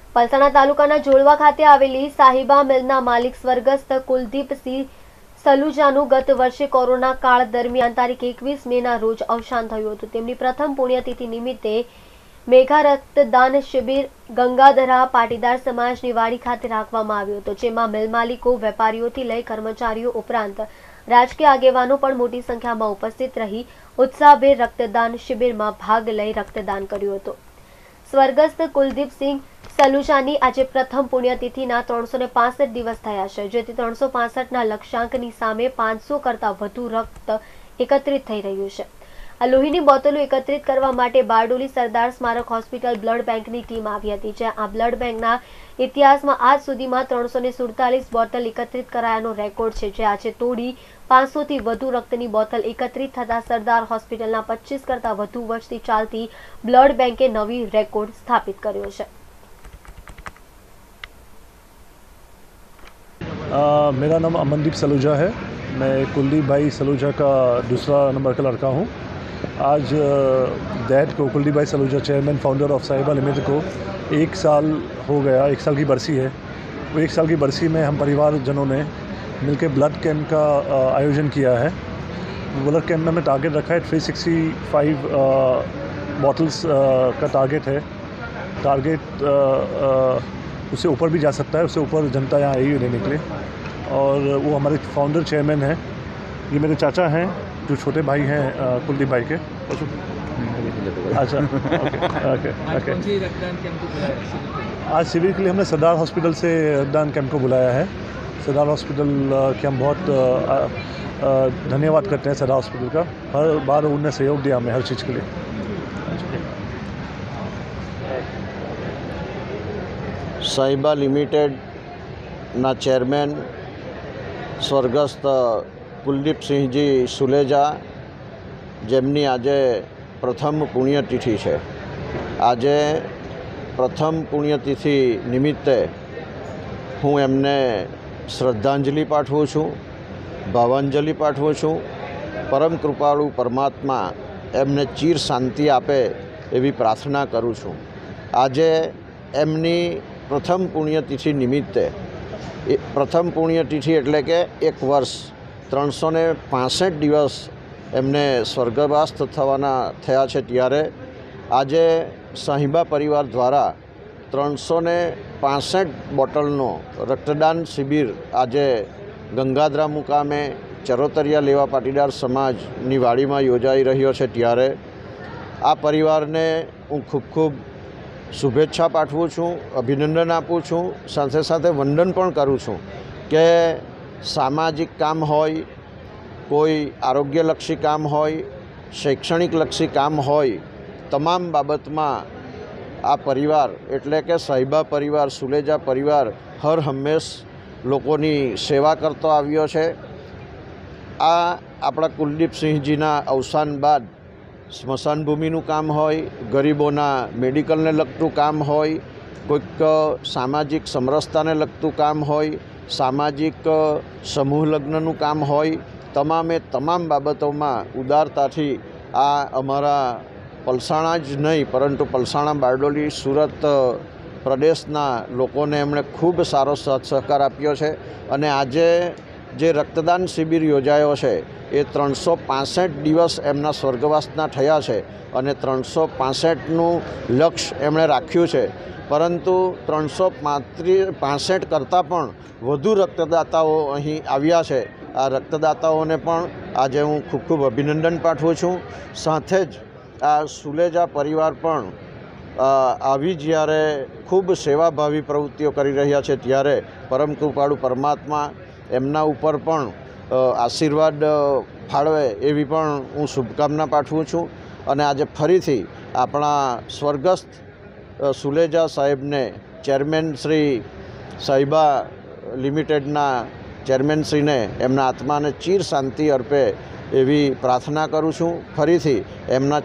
પલસાણા તાલુકાના જોડવા ખાતે આવેલી સાહિબા મિલના માલિક સ્વર્ગસ્થ કુલદીપસિંહ સલુજાનું ગત વર્ષે કોરોના કાળ દરમિયાન તારીખ 21 મેના રોજ અવસાન થયું હતું। તેમની પ્રથમ પુણ્યતિથિ નિમિત્તે મેઘા રક્તદાન શિબિર ગંગાધરા પાટીદાર સમાજની વાડી ખાતે રાખવામાં આવ્યું હતું, જેમાં મિલ માલિકો, વેપારીઓથી લઈ કર્મચારીઓ ઉપરાંત રાજકીય આગેવાનો પણ મોટી સંખ્યામાં ઉપસ્થિત રહી ઉત્સાહભેર રક્તદાન શિબિરમાં ભાગ લઈ રક્તદાન કર્યું હતું। સ્વર્ગસ્થ કુલદીપસિંહ સલુજાની આજે પ્રથમ પુણ્યતિથિના 365 દિવસ થયા છે, જેથી 365ના લક્ષ્યાંકની સામે 500 કરતાં વધુ રક્ત એકત્રિત થઈ રહ્યું છે। આ લોહીની બોટલો એકત્રિત કરવા માટે બારડોલી સરદાર સ્મારક હોસ્પિટલ બ્લડ બેંકની ટીમ આવી હતી, જ્યાં આ બ્લડ બેંકના ઇતિહાસમાં આજ સુધીમાં 347 બોટલ એકત્રિત કરાયાનો રેકોર્ડ છે, જે આજે તોડી 500થી વધુ રક્તની બોટલ એકત્રિત થતા સરદાર હોસ્પિટલના 25 કરતાં વધુ વર્ષથી ચાલતી બ્લડ બેંકે નવી રેકોર્ડ સ્થાપિત કર્યો છે। मेरा नाम अमनदीप सलूजा है। मैं कुलदीप भाई सलूजा का दूसरा नंबर का लड़का हूँ। आज डैड को, Kuldeep bhai Saluja chairman founder of Sahiba limited को 1 साल हो गया, 1 साल की बरसी है। वो 1 साल की बरसी में हम परिवारजनों ने मिलकर ब्लड कैंप का आयोजन किया है। ब्लड कैंप में हमने टारगेट रखा है 365 बॉटल्स का टारगेट है। टारगेट उससे ऊपर भी जा सकता है, उससे ऊपर जनता यहाँ आई लेने के लिए। और वो हमारे फाउंडर चेयरमैन हैं। ये मेरे चाचा हैं, जो छोटे भाई हैं कुलदीप भाई के। अच्छा, ओके। आज शिविर के लिए हमने सरदार हॉस्पिटल से रक्तदान कैंप को बुलाया है। सरदार हॉस्पिटल के हम बहुत धन्यवाद करते हैं सरदार हॉस्पिटल का। हर बार उन्होंने सहयोग दिया हमें हर चीज़ के लिए। साहिबा लिमिटेड ना चेरमेन स्वर्गस्थ कुलदीपसिंहजी सुलेजा, जेमनी आजे प्रथम पुण्यतिथि है। आजे प्रथम पुण्यतिथि निमित्ते हूँ एमने श्रद्धांजलि पाठवुं छूं, भावांजलि पाठवुं छूं। परम कृपाळु परमात्मा एमने चीर शांति आपे एवी प्रार्थना करूँ छूं। आजे एमनी प्रथम पुण्यतिथि निमित्ते, प्रथम पुण्यतिथि एटले के 1 वर्ष 365 दिवस एमने स्वर्गवास थवाना थया छे, त्यारे आजे साहिबा परिवार द्वारा 365 बोटलनो रक्तदान शिबिर आजे गंगाधरा मुकामे चरोतरिया लेवा पाटीदार समाजनी वाड़ीमां योजाई रह्यो छे। त्यारे आ परिवारने हूँ खूब शुभेच्छा पाठवुं छूं, अभिनंदन आपूँ छूं, साथे साथे वंदन पण करूँ छूं के सामाजिक काम होय, कोई आरोग्यलक्षी काम होय, शैक्षणिक लक्षी काम होय, तमाम बाबतमां आ परिवार एटले के साहिबा परिवार, सुलेजा परिवार हर हमेश लोकोनी सेवा करतो आव्यो छे। आ आपणा कुलदीपसिंहजीना अवसान बाद स्मशान भूमिનું काम होय, गरीबोना मेडिकलने लगतुं काम होय, कोईक सामाजिक समरसताने लगतुं काम होय, सामाजिक समूह लग्नનું काम होय, तमामे तमाम बाबतोमां उदारताथी आ अमारा पलसाणा ज नहीं परंतु पलसाणा, बारडोली, सूरत प्रदेशना लोकोने एमणे खूब सारो साथ सहकार आप्यो छे। अने आजे जे रक्तदान शिबिर योजायो छे ए 365 दिवस एमना स्वर्गवासना थया छे अने 365નું लक्ष्य एमणे राख्युं छे, परंतु 365 करતાં पण વધુ रक्तदाताओ અહીં આવ્યા છે। आ रक्तदाताओने पण આજે હું ખૂબ અભિનંદન પાઠવું છું। સાથે જ આ સુલેજા પરિવાર પણ આવી જ્યારે ખૂબ સેવાભાવી પ્રવૃત્તિઓ કરી રહ્યા છે, ત્યારે પરમ કૃપાળુ પરમાત્મા એમના ઉપર પણ આશીર્વાદ ફાળવે એવી પણ હું શુભકામના પાઠવું છું। અને આજે ફરીથી આપણા સ્વર્ગસ્થ સુલેજા સાહેબને ચેરમેન શ્રી સાહિબા લિમિટેડના ચેરમેન શ્રીને એમના આત્માને ચીર શાંતિ અર્પે એવી પ્રાર્થના કરું છું। ફરીથી એમના